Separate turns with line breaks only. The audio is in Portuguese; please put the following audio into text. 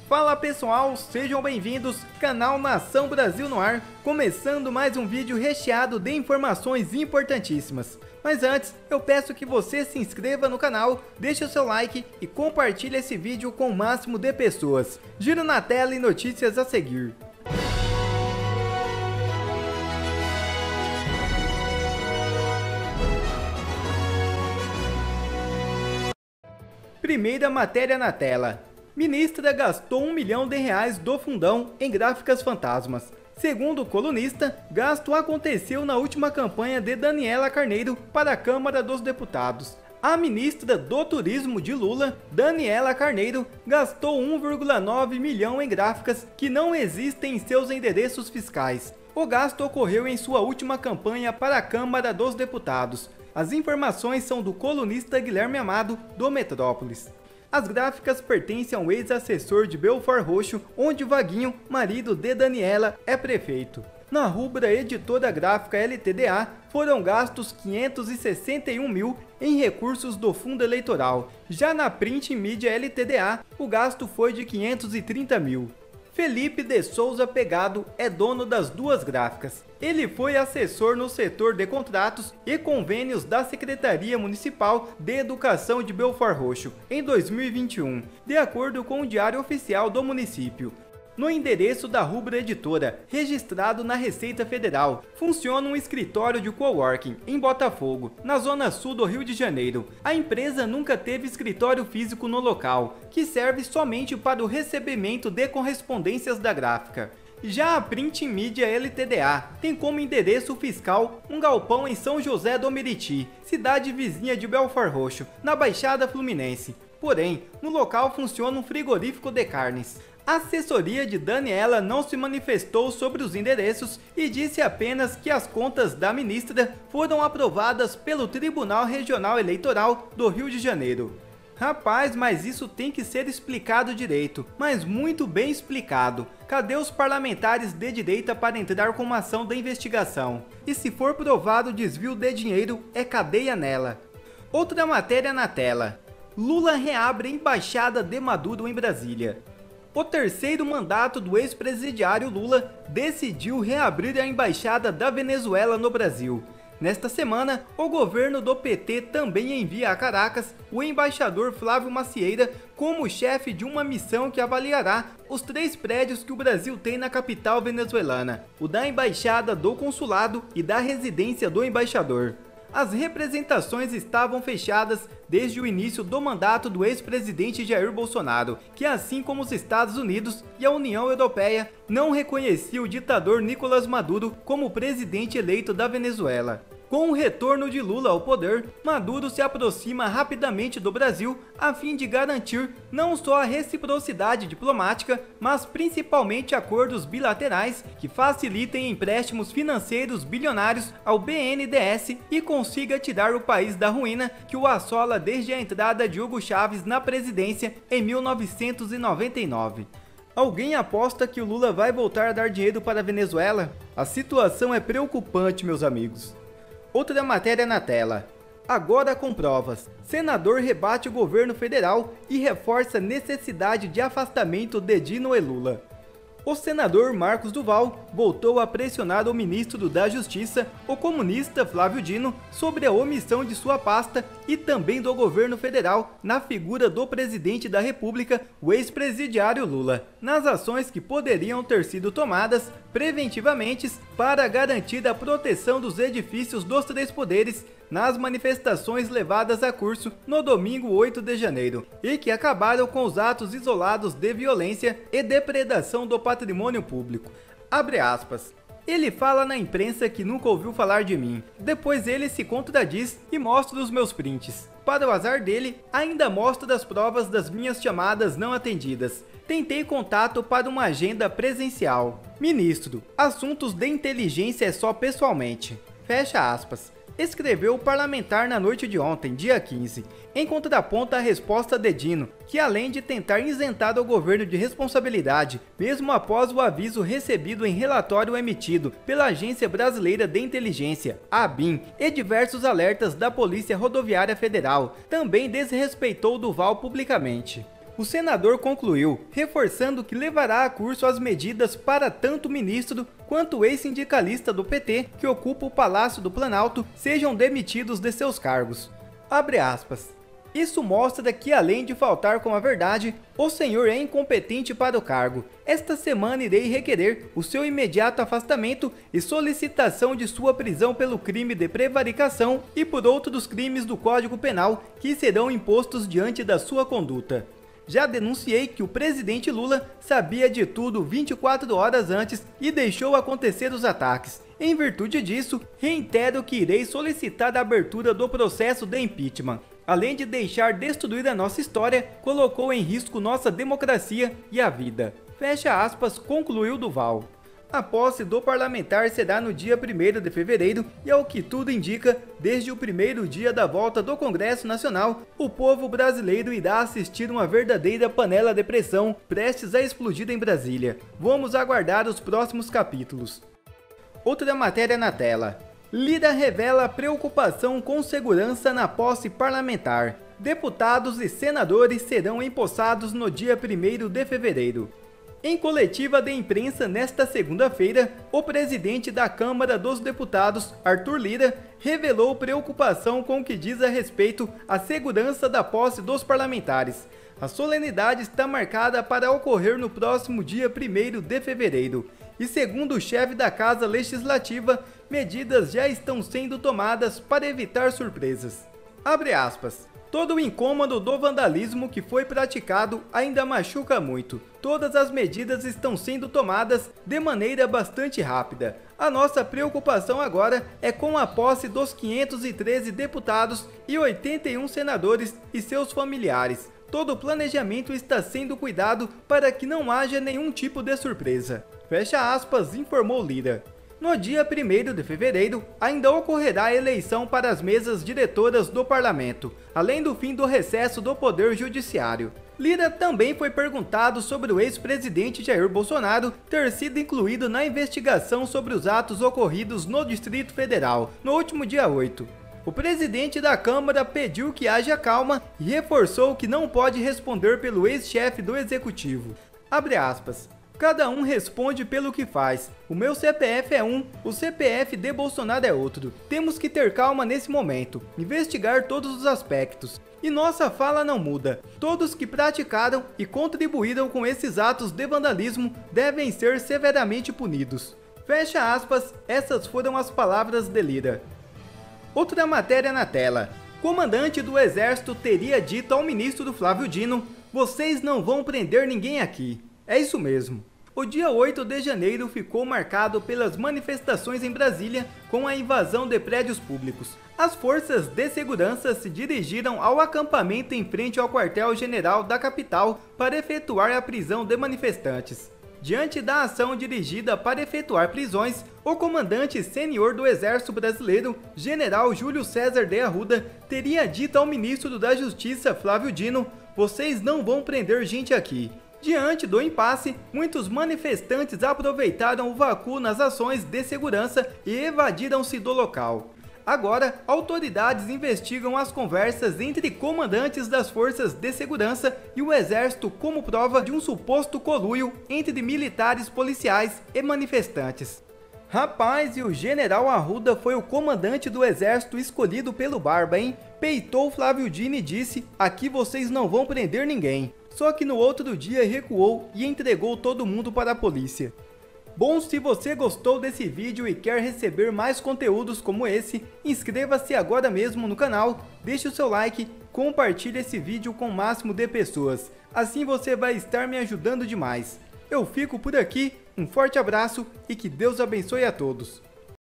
Fala pessoal, sejam bem-vindos, canal Nação Brasil no ar, começando mais um vídeo recheado de informações importantíssimas. Mas antes, eu peço que você se inscreva no canal, deixe o seu like e compartilhe esse vídeo com o máximo de pessoas. Giro na tela e notícias a seguir. Primeira matéria na tela. Ministra gastou R$1 milhão do fundão em gráficas fantasmas. Segundo o colunista, gasto aconteceu na última campanha de Daniela Carneiro para a Câmara dos Deputados. A ministra do Turismo de Lula, Daniela Carneiro, gastou 1,9 milhão em gráficas que não existem em seus endereços fiscais. O gasto ocorreu em sua última campanha para a Câmara dos Deputados. As informações são do colunista Guilherme Amado, do Metrópolis. As gráficas pertencem ao ex-assessor de Belford Roxo, onde Vaguinho, marido de Daniela, é prefeito. Na rubra Editora Gráfica LTDA, foram gastos 561 mil em recursos do fundo eleitoral. Já na Print Media LTDA, o gasto foi de 530 mil. Felipe de Souza Pegado é dono das duas gráficas. Ele foi assessor no setor de contratos e convênios da Secretaria Municipal de Educação de Belford Roxo em 2021, de acordo com o Diário Oficial do município. No endereço da rubra editora, registrado na Receita Federal, funciona um escritório de coworking em Botafogo, na zona sul do Rio de Janeiro. A empresa nunca teve escritório físico no local, que serve somente para o recebimento de correspondências da gráfica. Já a Print Media LTDA tem como endereço fiscal um galpão em São José do Meriti, cidade vizinha de Belford Roxo, na Baixada Fluminense. Porém, no local funciona um frigorífico de carnes. A assessoria de Daniela não se manifestou sobre os endereços e disse apenas que as contas da ministra foram aprovadas pelo Tribunal Regional Eleitoral do Rio de Janeiro. Rapaz, mas isso tem que ser explicado direito, mas muito bem explicado. Cadê os parlamentares de direita para entrar com uma ação da investigação? E se for provado desvio de dinheiro, é cadeia nela. Outra matéria na tela. Lula reabre embaixada de Maduro em Brasília. O terceiro mandato do ex-presidiário Lula decidiu reabrir a embaixada da Venezuela no Brasil. Nesta semana, o governo do PT também envia a Caracas o embaixador Flávio Macieira como chefe de uma missão que avaliará os 3 prédios que o Brasil tem na capital venezuelana, o da embaixada, do consulado e da residência do embaixador. As representações estavam fechadas desde o início do mandato do ex-presidente Jair Bolsonaro, que assim como os Estados Unidos e a União Europeia, não reconhecia o ditador Nicolás Maduro como presidente eleito da Venezuela. Com o retorno de Lula ao poder, Maduro se aproxima rapidamente do Brasil a fim de garantir não só a reciprocidade diplomática, mas principalmente acordos bilaterais que facilitem empréstimos financeiros bilionários ao BNDES e consiga tirar o país da ruína que o assola desde a entrada de Hugo Chávez na presidência em 1999. Alguém aposta que o Lula vai voltar a dar dinheiro para a Venezuela? A situação é preocupante, meus amigos. Outra matéria na tela. Agora com provas. Senador rebate o governo federal e reforça a necessidade de afastamento de Dino e Lula. O senador Marcos Duval voltou a pressionar o ministro da Justiça, o comunista Flávio Dino, sobre a omissão de sua pasta e também do governo federal na figura do presidente da República, o ex-presidiário Lula, nas ações que poderiam ter sido tomadas preventivamente para garantir a proteção dos edifícios dos 3 poderes nas manifestações levadas a curso no domingo 8 de janeiro, e que acabaram com os atos isolados de violência e depredação do patrimônio público. Abre aspas. Ele fala na imprensa que nunca ouviu falar de mim. Depois ele se contradiz e mostra os meus prints. Para o azar dele, ainda mostra as provas das minhas chamadas não atendidas. Tentei contato para uma agenda presencial. Ministro, assuntos de inteligência é só pessoalmente. Fecha aspas. Escreveu o parlamentar na noite de ontem, dia 15, em contraponto à resposta de Dino, que além de tentar isentar o governo de responsabilidade, mesmo após o aviso recebido em relatório emitido pela Agência Brasileira de Inteligência, a ABIN, e diversos alertas da Polícia Rodoviária Federal, também desrespeitou Duval publicamente. O senador concluiu, reforçando que levará a curso as medidas para tanto o ministro quanto o ex-sindicalista do PT que ocupa o Palácio do Planalto sejam demitidos de seus cargos. Abre aspas. Isso mostra que, além de faltar com a verdade, o senhor é incompetente para o cargo. Esta semana irei requerer o seu imediato afastamento e solicitação de sua prisão pelo crime de prevaricação e por outros crimes do Código Penal que serão impostos diante da sua conduta. Já denunciei que o presidente Lula sabia de tudo 24 horas antes e deixou acontecer os ataques. Em virtude disso, reitero que irei solicitar a abertura do processo de impeachment. Além de deixar destruir a nossa história, colocou em risco nossa democracia e a vida. Fecha aspas, concluiu Duval. A posse do parlamentar será no dia 1º de fevereiro e, ao que tudo indica, desde o primeiro dia da volta do Congresso Nacional, o povo brasileiro irá assistir uma verdadeira panela de pressão prestes a explodir em Brasília. Vamos aguardar os próximos capítulos. Outra matéria na tela. Lira revela preocupação com segurança na posse parlamentar. Deputados e senadores serão empossados no dia 1º de fevereiro. Em coletiva de imprensa nesta segunda-feira, o presidente da Câmara dos Deputados, Arthur Lira, revelou preocupação com o que diz a respeito à segurança da posse dos parlamentares. A solenidade está marcada para ocorrer no próximo dia 1º de fevereiro. E segundo o chefe da Casa Legislativa, medidas já estão sendo tomadas para evitar surpresas. Abre aspas. Todo o incômodo do vandalismo que foi praticado ainda machuca muito. Todas as medidas estão sendo tomadas de maneira bastante rápida. A nossa preocupação agora é com a posse dos 513 deputados e 81 senadores e seus familiares. Todo o planejamento está sendo cuidado para que não haja nenhum tipo de surpresa. Fecha aspas, informou Lira. No dia 1º de fevereiro, ainda ocorrerá a eleição para as mesas diretoras do parlamento, além do fim do recesso do Poder Judiciário. Lira também foi perguntado sobre o ex-presidente Jair Bolsonaro ter sido incluído na investigação sobre os atos ocorridos no Distrito Federal, no último dia 8. O presidente da Câmara pediu que haja calma e reforçou que não pode responder pelo ex-chefe do Executivo. Abre aspas. Cada um responde pelo que faz. O meu CPF é um, o CPF de Bolsonaro é outro. Temos que ter calma nesse momento, investigar todos os aspectos. E nossa fala não muda. Todos que praticaram e contribuíram com esses atos de vandalismo devem ser severamente punidos. Fecha aspas, essas foram as palavras de Lira. Outra matéria na tela. Comandante do Exército teria dito ao ministro Flávio Dino: "Vocês não vão prender ninguém aqui." É isso mesmo. O dia 8 de janeiro ficou marcado pelas manifestações em Brasília com a invasão de prédios públicos. As forças de segurança se dirigiram ao acampamento em frente ao quartel-general da capital para efetuar a prisão de manifestantes. Diante da ação dirigida para efetuar prisões, o comandante sênior do Exército Brasileiro, General Júlio César de Arruda, teria dito ao ministro da Justiça, Flávio Dino: "Vocês não vão prender gente aqui." Diante do impasse, muitos manifestantes aproveitaram o vácuo nas ações de segurança e evadiram-se do local. Agora, autoridades investigam as conversas entre comandantes das forças de segurança e o exército como prova de um suposto conluio entre militares, policiais e manifestantes. Rapaz, e o general Arruda foi o comandante do exército escolhido pelo Barba, hein? Peitou Flávio Dino e disse: "Aqui vocês não vão prender ninguém." Só que no outro dia recuou e entregou todo mundo para a polícia. Bom, se você gostou desse vídeo e quer receber mais conteúdos como esse, inscreva-se agora mesmo no canal, deixe o seu like, compartilhe esse vídeo com o máximo de pessoas. Assim você vai estar me ajudando demais. Eu fico por aqui, um forte abraço e que Deus abençoe a todos.